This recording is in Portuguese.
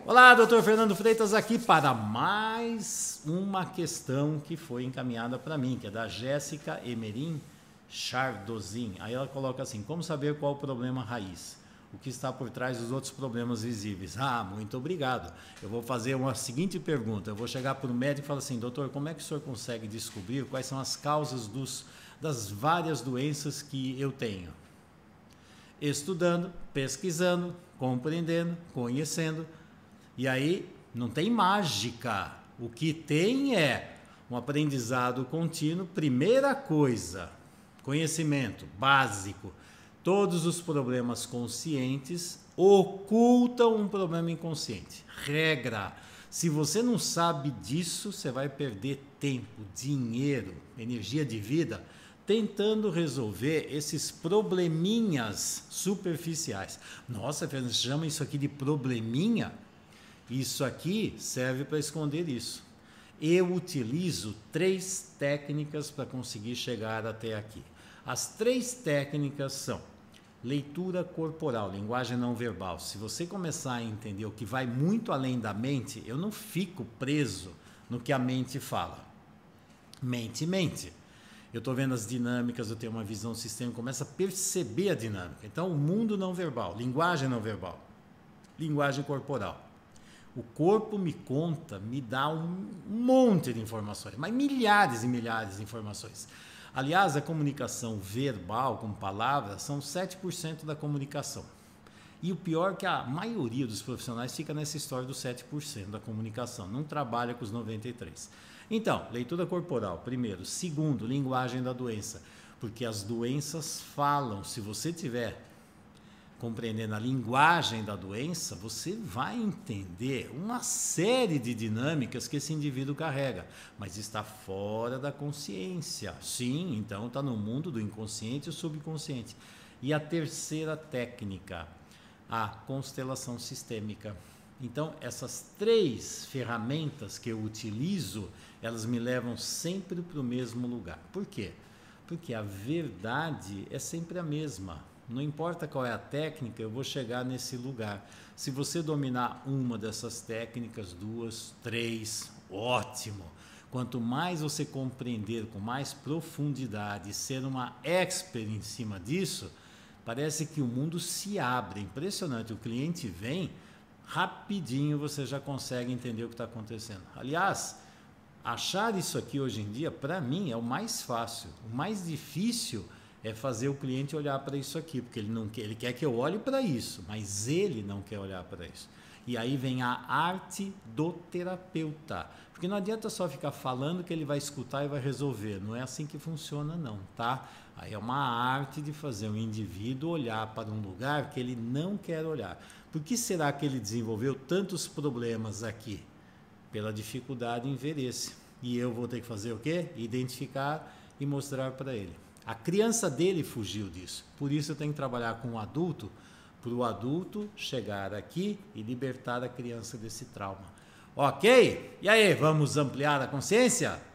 Olá, doutor Fernando Freitas aqui para mais uma questão que foi encaminhada para mim, que é da Jéssica Emerim Chardozin. Aí ela coloca assim: como saber qual o problema raiz? O que está por trás dos outros problemas visíveis? Ah, muito obrigado. Eu vou fazer uma seguinte pergunta. Eu vou chegar para o médico e falar assim: doutor, como é que o senhor consegue descobrir quais são as causas das várias doenças que eu tenho? Estudando, pesquisando, compreendendo, conhecendo. E aí não tem mágica. O que tem é um aprendizado contínuo. Primeira coisa, conhecimento básico. Todos os problemas conscientes ocultam um problema inconsciente. Regra. Se você não sabe disso, você vai perder tempo, dinheiro, energia de vida tentando resolver esses probleminhas superficiais. Nossa, Fernando, você chama isso aqui de probleminha? Isso aqui serve para esconder isso. Eu utilizo 3 técnicas para conseguir chegar até aqui. As 3 técnicas são leitura corporal, linguagem não verbal. Se você começar a entender o que vai muito além da mente, eu não fico preso no que a mente fala. Mente. Eu estou vendo as dinâmicas, eu tenho uma visão sistêmica, começo a perceber a dinâmica. Então, o mundo não verbal, linguagem não verbal, linguagem corporal. O corpo me conta, me dá um monte de informações, mas milhares e milhares de informações. Aliás, a comunicação verbal com palavras são 7% da comunicação. E o pior é que a maioria dos profissionais fica nessa história dos 7% da comunicação, não trabalha com os 93%. Então, leitura corporal, primeiro. Segundo, linguagem da doença, porque as doenças falam. Se você tiver compreendendo a linguagem da doença, você vai entender uma série de dinâmicas que esse indivíduo carrega, mas está fora da consciência. Sim, então está no mundo do inconsciente e subconsciente. E a terceira técnica, a constelação sistêmica. Então, essas 3 ferramentas que eu utilizo, elas me levam sempre para o mesmo lugar. Por quê? Porque a verdade é sempre a mesma. Não importa qual é a técnica, eu vou chegar nesse lugar. Se você dominar uma dessas técnicas, 2, 3, ótimo. Quanto mais você compreender com mais profundidade, ser uma expert em cima disso, parece que o mundo se abre. É impressionante. O cliente vem, rapidinho você já consegue entender o que está acontecendo. Aliás, achar isso aqui hoje em dia, para mim, é o mais fácil. O mais difícil é fazer o cliente olhar para isso aqui, porque ele quer que eu olhe para isso, mas ele não quer olhar para isso. E aí vem a arte do terapeuta, porque não adianta só ficar falando que ele vai escutar e vai resolver, não é assim que funciona não, tá? Aí é uma arte de fazer um indivíduo olhar para um lugar que ele não quer olhar. Por que será que ele desenvolveu tantos problemas aqui? Pela dificuldade em ver esse. E eu vou ter que fazer o quê? Identificar e mostrar para ele. A criança dele fugiu disso. Por isso eu tenho que trabalhar com o adulto, para o adulto chegar aqui e libertar a criança desse trauma. Ok? E aí, vamos ampliar a consciência?